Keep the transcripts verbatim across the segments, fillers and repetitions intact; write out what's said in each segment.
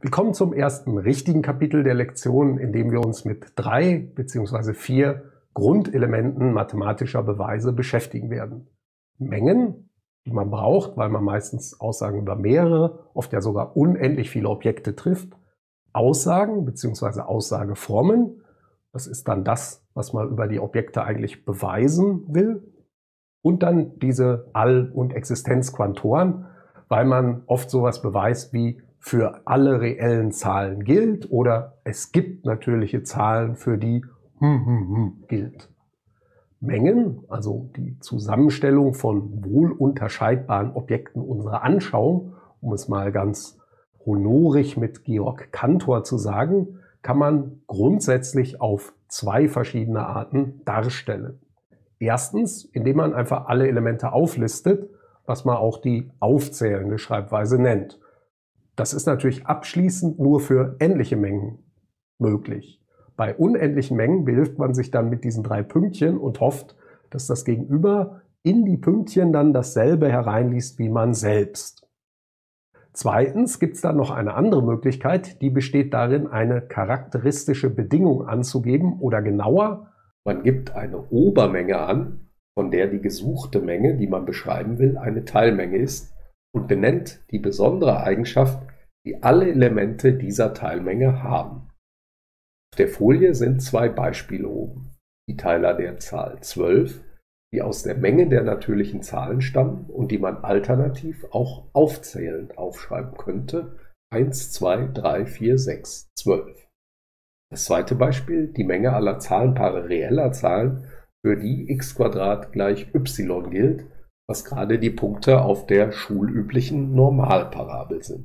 Willkommen zum ersten richtigen Kapitel der Lektion, in dem wir uns mit drei bzw. vier Grundelementen mathematischer Beweise beschäftigen werden. Mengen, die man braucht, weil man meistens Aussagen über mehrere, oft ja sogar unendlich viele Objekte trifft. Aussagen bzw. Aussageformen, das ist dann das, was man über die Objekte eigentlich beweisen will. Und dann diese All- und Existenzquantoren, weil man oft sowas beweist wie für alle reellen Zahlen gilt oder es gibt natürliche Zahlen, für die hm, hm, hm gilt. Mengen, also die Zusammenstellung von wohl unterscheidbaren Objekten unserer Anschauung, um es mal ganz honorig mit Georg Cantor zu sagen, kann man grundsätzlich auf zwei verschiedene Arten darstellen. Erstens, indem man einfach alle Elemente auflistet, was man auch die aufzählende Schreibweise nennt. Das ist natürlich abschließend nur für endliche Mengen möglich. Bei unendlichen Mengen behilft man sich dann mit diesen drei Pünktchen und hofft, dass das Gegenüber in die Pünktchen dann dasselbe hereinliest wie man selbst. Zweitens gibt es dann noch eine andere Möglichkeit, die besteht darin, eine charakteristische Bedingung anzugeben oder genauer, man gibt eine Obermenge an, von der die gesuchte Menge, die man beschreiben will, eine Teilmenge ist und benennt die besondere Eigenschaft, die alle Elemente dieser Teilmenge haben. Auf der Folie sind zwei Beispiele oben. Die Teiler der Zahl zwölf, die aus der Menge der natürlichen Zahlen stammen und die man alternativ auch aufzählend aufschreiben könnte. eins, zwei, drei, vier, sechs, zwölf. Das zweite Beispiel, die Menge aller Zahlenpaare reeller Zahlen, für die x gleich y gilt, was gerade die Punkte auf der schulüblichen Normalparabel sind.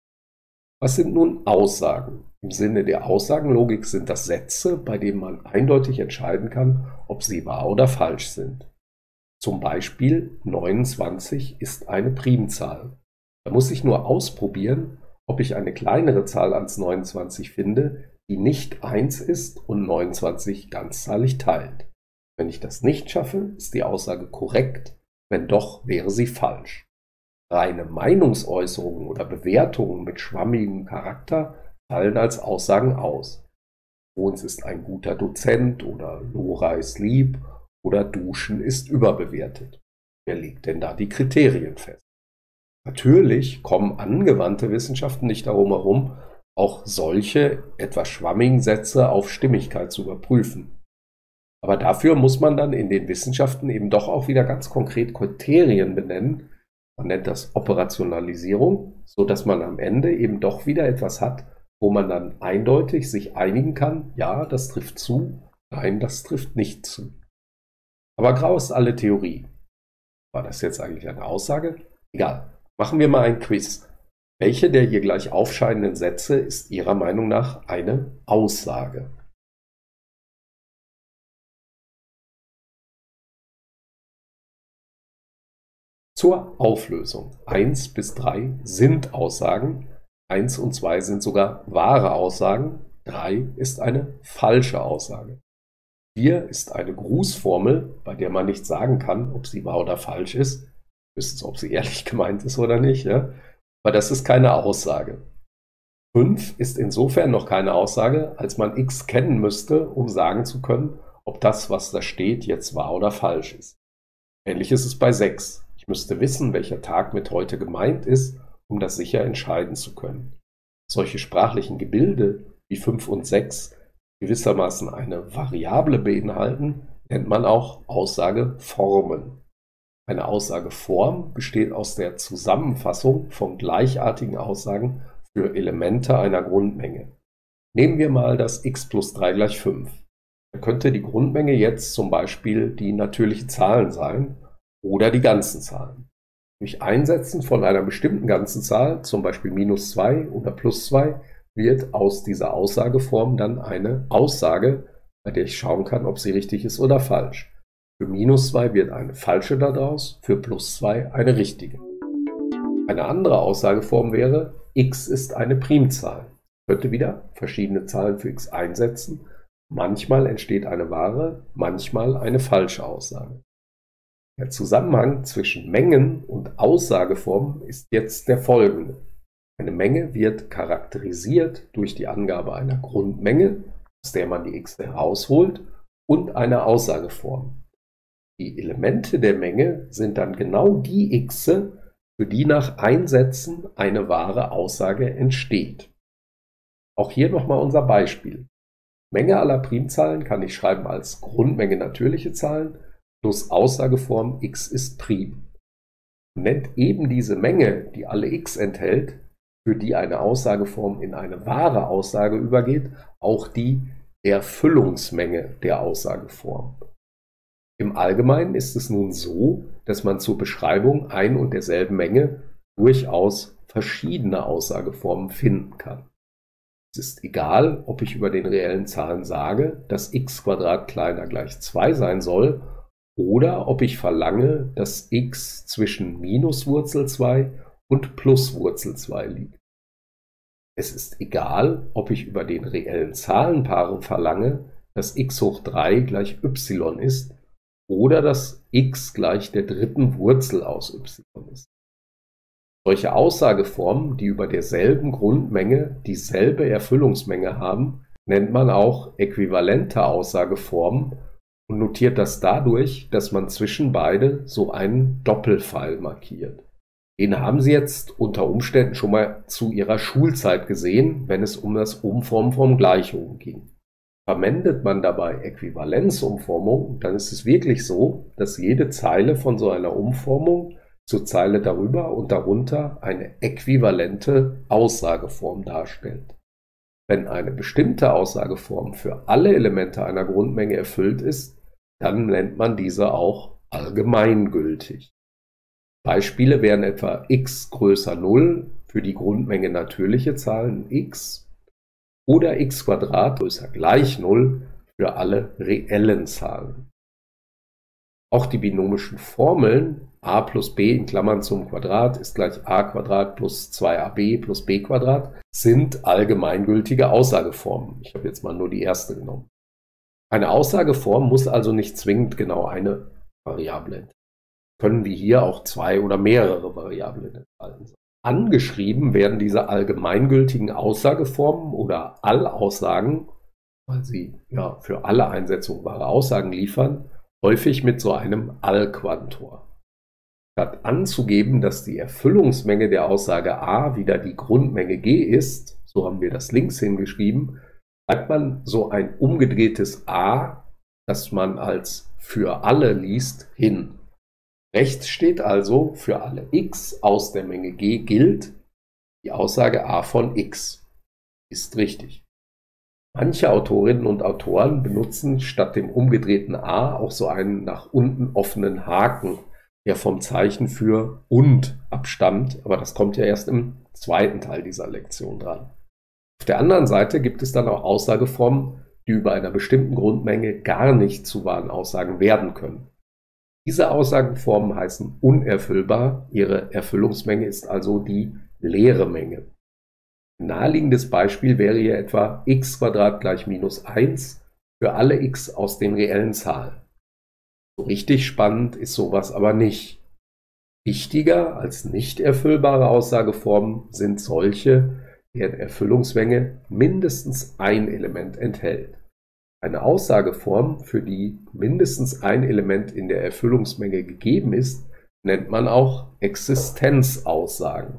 Was sind nun Aussagen? Im Sinne der Aussagenlogik sind das Sätze, bei denen man eindeutig entscheiden kann, ob sie wahr oder falsch sind. Zum Beispiel neunundzwanzig ist eine Primzahl. Da muss ich nur ausprobieren, ob ich eine kleinere Zahl als neunundzwanzig finde, die nicht eins ist und neunundzwanzig ganzzahlig teilt. Wenn ich das nicht schaffe, ist die Aussage korrekt. Wenn doch, wäre sie falsch. Reine Meinungsäußerungen oder Bewertungen mit schwammigem Charakter fallen als Aussagen aus. Bohns ist ein guter Dozent oder Lora ist lieb oder Duschen ist überbewertet. Wer legt denn da die Kriterien fest? Natürlich kommen angewandte Wissenschaften nicht darum herum, auch solche etwas schwammigen Sätze auf Stimmigkeit zu überprüfen. Aber dafür muss man dann in den Wissenschaften eben doch auch wieder ganz konkret Kriterien benennen. Man nennt das Operationalisierung, so dass man am Ende eben doch wieder etwas hat, wo man dann eindeutig sich einigen kann, ja, das trifft zu, nein, das trifft nicht zu. Aber grau ist alle Theorie. War das jetzt eigentlich eine Aussage? Egal. Machen wir mal ein Quiz. Welche der hier gleich aufscheinenden Sätze ist Ihrer Meinung nach eine Aussage? Zur Auflösung. eins bis drei sind Aussagen, eins und zwei sind sogar wahre Aussagen, drei ist eine falsche Aussage. vier ist eine Grußformel, bei der man nicht sagen kann, ob sie wahr oder falsch ist. Höchstens, ob sie ehrlich gemeint ist oder nicht. Ja? Aber das ist keine Aussage. fünf ist insofern noch keine Aussage, als man x kennen müsste, um sagen zu können, ob das, was da steht, jetzt wahr oder falsch ist. Ähnlich ist es bei sechs. Ich müsste wissen, welcher Tag mit heute gemeint ist, um das sicher entscheiden zu können. Solche sprachlichen Gebilde wie fünf und sechs gewissermaßen eine Variable beinhalten, nennt man auch Aussageformen. Eine Aussageform besteht aus der Zusammenfassung von gleichartigen Aussagen für Elemente einer Grundmenge. Nehmen wir mal das x plus drei gleich fünf. Da könnte die Grundmenge jetzt zum Beispiel die natürlichen Zahlen sein oder die ganzen Zahlen. Durch Einsetzen von einer bestimmten ganzen Zahl, zum Beispiel minus zwei oder plus zwei, wird aus dieser Aussageform dann eine Aussage, bei der ich schauen kann, ob sie richtig ist oder falsch. Für minus zwei wird eine falsche daraus, für plus zwei eine richtige. Eine andere Aussageform wäre, x ist eine Primzahl. Ich könnte wieder verschiedene Zahlen für x einsetzen. Manchmal entsteht eine wahre, manchmal eine falsche Aussage. Der Zusammenhang zwischen Mengen und Aussageformen ist jetzt der folgende. Eine Menge wird charakterisiert durch die Angabe einer Grundmenge, aus der man die x herausholt, und einer Aussageform. Die Elemente der Menge sind dann genau die x, für die nach Einsetzen eine wahre Aussage entsteht. Auch hier nochmal unser Beispiel. Menge aller Primzahlen kann ich schreiben als Grundmenge natürliche Zahlen plus Aussageform x ist Prim. Man nennt eben diese Menge, die alle x enthält, für die eine Aussageform in eine wahre Aussage übergeht, auch die Erfüllungsmenge der Aussageform. Im Allgemeinen ist es nun so, dass man zur Beschreibung ein und derselben Menge durchaus verschiedene Aussageformen finden kann. Es ist egal, ob ich über den reellen Zahlen sage, dass x kleiner gleich zwei sein soll, oder ob ich verlange, dass x zwischen minus Wurzel zwei und plus Wurzel zwei liegt. Es ist egal, ob ich über den reellen Zahlenpaaren verlange, dass x hoch drei gleich y ist oder dass x gleich der dritten Wurzel aus y ist. Solche Aussageformen, die über derselben Grundmenge dieselbe Erfüllungsmenge haben, nennt man auch äquivalente Aussageformen und notiert das dadurch, dass man zwischen beide so einen Doppelpfeil markiert. Den haben Sie jetzt unter Umständen schon mal zu Ihrer Schulzeit gesehen, wenn es um das Umformen von Gleichungen ging. Verwendet man dabei Äquivalenzumformung, dann ist es wirklich so, dass jede Zeile von so einer Umformung zur Zeile darüber und darunter eine äquivalente Aussageform darstellt. Wenn eine bestimmte Aussageform für alle Elemente einer Grundmenge erfüllt ist, dann nennt man diese auch allgemeingültig. Beispiele wären etwa x größer null für die Grundmenge natürliche Zahlen x oder x größer gleich null für alle reellen Zahlen. Auch die binomischen Formeln a plus b in Klammern zum Quadrat ist gleich a Quadrat plus zwei a b plus b Quadrat sind allgemeingültige Aussageformen. Ich habe jetzt mal nur die erste genommen. Eine Aussageform muss also nicht zwingend genau eine Variable enthalten. Können wir hier auch zwei oder mehrere Variablen enthalten sein. Angeschrieben werden diese allgemeingültigen Aussageformen oder Allaussagen, weil sie ja für alle Einsetzungen wahre Aussagen liefern, häufig mit so einem Allquantor. Statt anzugeben, dass die Erfüllungsmenge der Aussage a wieder die Grundmenge g ist, so haben wir das links hingeschrieben, schreibt man so ein umgedrehtes a, das man als für alle liest, hin. Rechts steht also, für alle x aus der Menge g gilt, die Aussage a von x ist richtig. Manche Autorinnen und Autoren benutzen statt dem umgedrehten a auch so einen nach unten offenen Haken, der vom Zeichen für und abstammt, aber das kommt ja erst im zweiten Teil dieser Lektion dran. Auf der anderen Seite gibt es dann auch Aussageformen, die über einer bestimmten Grundmenge gar nicht zu wahren Aussagen werden können. Diese Aussagenformen heißen unerfüllbar, ihre Erfüllungsmenge ist also die leere Menge. Ein naheliegendes Beispiel wäre hier etwa x gleich minus eins für alle x aus den reellen Zahlen. So richtig spannend ist sowas aber nicht. Wichtiger als nicht erfüllbare Aussageformen sind solche, deren Erfüllungsmenge mindestens ein Element enthält. Eine Aussageform, für die mindestens ein Element in der Erfüllungsmenge gegeben ist, nennt man auch Existenzaussagen.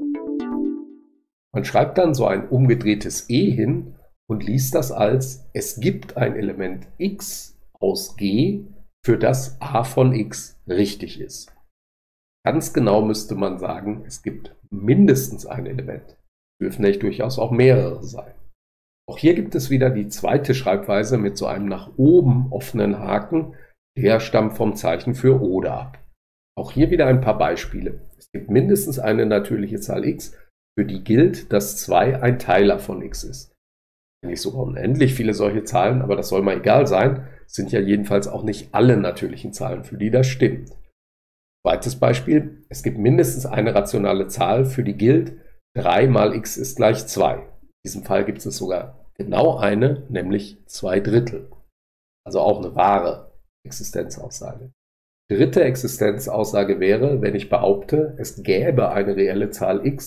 Man schreibt dann so ein umgedrehtes e hin und liest das als: Es gibt ein Element x aus g, für das a von x richtig ist. Ganz genau müsste man sagen, es gibt mindestens ein Element. Dürfen nicht durchaus auch mehrere sein. Auch hier gibt es wieder die zweite Schreibweise mit so einem nach oben offenen Haken, der stammt vom Zeichen für oder ab. Auch hier wieder ein paar Beispiele. Es gibt mindestens eine natürliche Zahl x, für die gilt, dass zwei ein Teiler von x ist. Nicht sogar unendlich viele solche Zahlen, aber das soll mal egal sein, sind ja jedenfalls auch nicht alle natürlichen Zahlen, für die das stimmt. Zweites Beispiel, es gibt mindestens eine rationale Zahl, für die gilt, drei mal x ist gleich zwei. In diesem Fall gibt es sogar genau eine, nämlich zwei Drittel. Also auch eine wahre Existenzaussage. Dritte Existenzaussage wäre, wenn ich behaupte, es gäbe eine reelle Zahl x,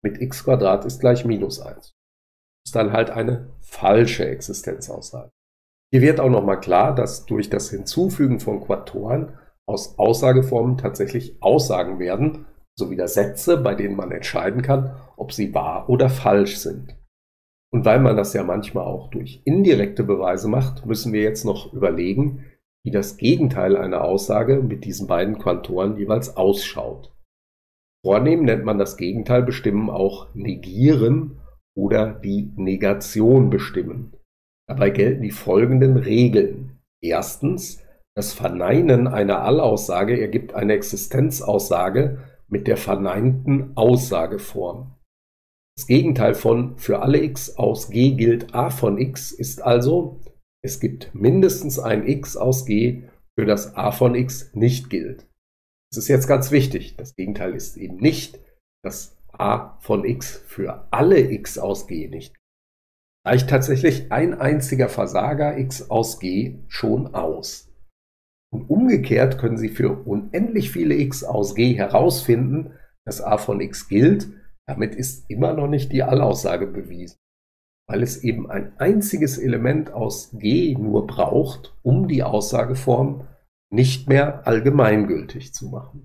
mit x Quadrat ist gleich minus eins. Das ist dann halt eine falsche Existenzaussage. Hier wird auch nochmal klar, dass durch das Hinzufügen von Quantoren aus Aussageformen tatsächlich Aussagen werden, sowie Sätze, bei denen man entscheiden kann, ob sie wahr oder falsch sind. Und weil man das ja manchmal auch durch indirekte Beweise macht, müssen wir jetzt noch überlegen, wie das Gegenteil einer Aussage mit diesen beiden Quantoren jeweils ausschaut. Vornehm nennt man das Gegenteil bestimmen auch negieren oder die Negation bestimmen. Dabei gelten die folgenden Regeln. Erstens, das Verneinen einer Allaussage ergibt eine Existenzaussage mit der verneinten Aussageform. Das Gegenteil von für alle x aus G gilt a von x ist also, es gibt mindestens ein x aus G, für das a von x nicht gilt. Das ist jetzt ganz wichtig. Das Gegenteil ist eben nicht, dass a von x für alle x aus G nicht gilt. Reicht tatsächlich ein einziger Versager x aus G schon aus. Und umgekehrt können Sie für unendlich viele x aus G herausfinden, dass a von x gilt. Damit ist immer noch nicht die Allaussage bewiesen, weil es eben ein einziges Element aus G nur braucht, um die Aussageform nicht mehr allgemeingültig zu machen.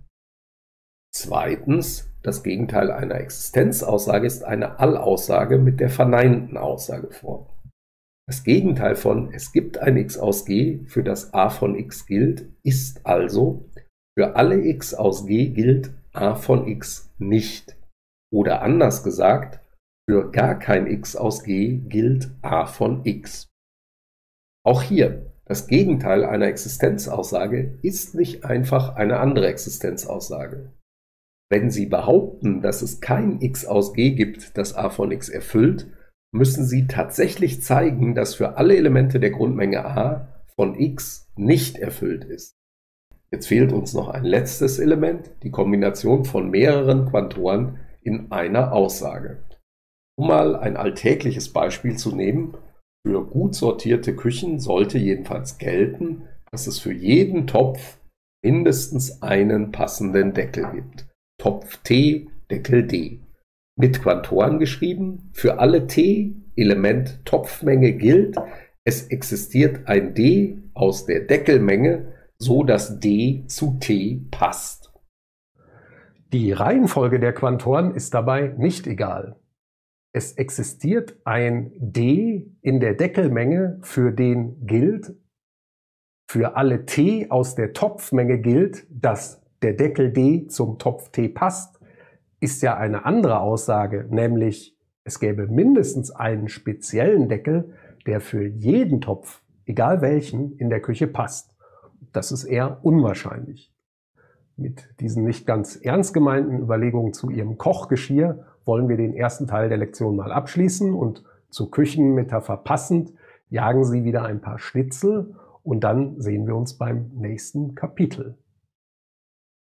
Zweitens, das Gegenteil einer Existenzaussage ist eine Allaussage mit der verneinten Aussageform. Das Gegenteil von es gibt ein x aus G, für das a von x gilt, ist also für alle x aus G gilt a von x nicht. Oder anders gesagt, für gar kein x aus G gilt a von x. Auch hier, das Gegenteil einer Existenzaussage ist nicht einfach eine andere Existenzaussage. Wenn Sie behaupten, dass es kein x aus G gibt, das a von x erfüllt, müssen Sie tatsächlich zeigen, dass für alle Elemente der Grundmenge a von x nicht erfüllt ist. Jetzt fehlt uns noch ein letztes Element, die Kombination von mehreren Quantoren in einer Aussage. Um mal ein alltägliches Beispiel zu nehmen, für gut sortierte Küchen sollte jedenfalls gelten, dass es für jeden Topf mindestens einen passenden Deckel gibt. Topf T, Deckel D. Mit Quantoren geschrieben, für alle T, Element Topfmenge gilt, es existiert ein D aus der Deckelmenge, so dass D zu T passt. Die Reihenfolge der Quantoren ist dabei nicht egal. Es existiert ein D in der Deckelmenge, für den gilt, für alle T aus der Topfmenge gilt, dass der Deckel D zum Topf T passt, ist ja eine andere Aussage, nämlich es gäbe mindestens einen speziellen Deckel, der für jeden Topf, egal welchen, in der Küche passt. Das ist eher unwahrscheinlich. Mit diesen nicht ganz ernst gemeinten Überlegungen zu Ihrem Kochgeschirr wollen wir den ersten Teil der Lektion mal abschließen und zur Küchenmetapher passend jagen Sie wieder ein paar Schnitzel und dann sehen wir uns beim nächsten Kapitel.